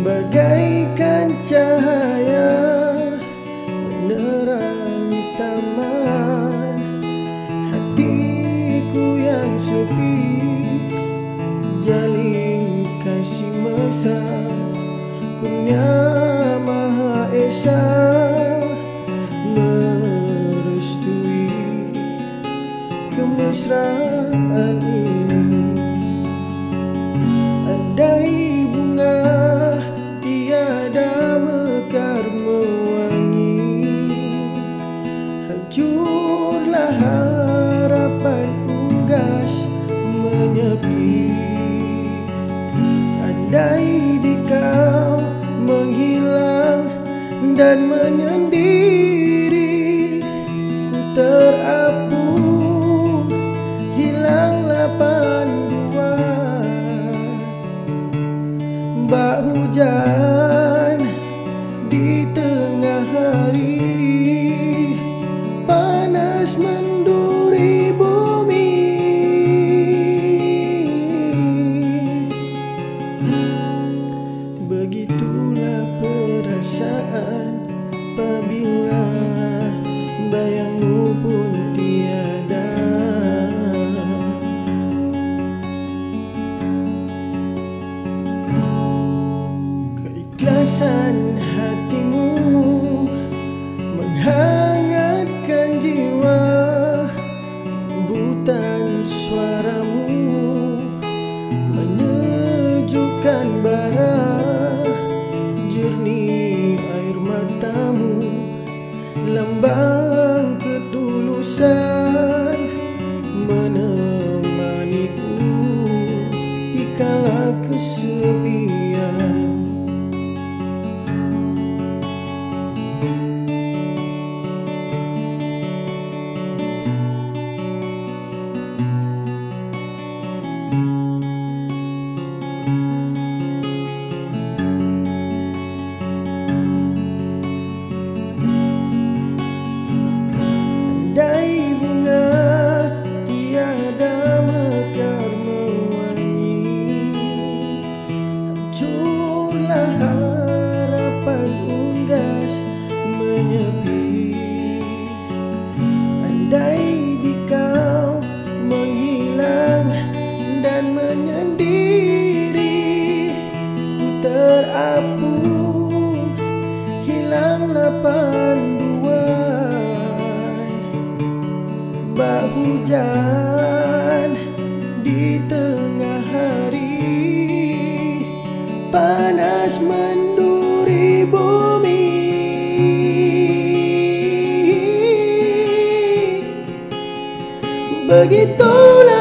bagaikan cahaya menerangi taman. Hatiku yang sepi jalin kasih mesra, kurnia Maha Esa merestui kemesraan ini. Andai bunga tiada mekar mewangi, hancurlah harapan unggas menyepi. Andai di kau menghilang dan menyendiri, ku terapung, hilanglah panduan. Bak hujan di tengah hari, panas menduri bumi. Begitulah perasaan apabila bayangmu pun tiada. Keikhlasan hatimu menghangatkan jiwa, lembutan suaramu menyejukkan bara, jernih air matamu lambang ketulusan, menemaniku di kala kesepian. Andai bunga tiada mekar mewangi, hancurlah harapan unggas menyepi. Andai di kau menghilang dan menyendiri, ku terapung, hilanglah panduan. Bak hujan di tengah hari, panas menduri bumi. Begitulah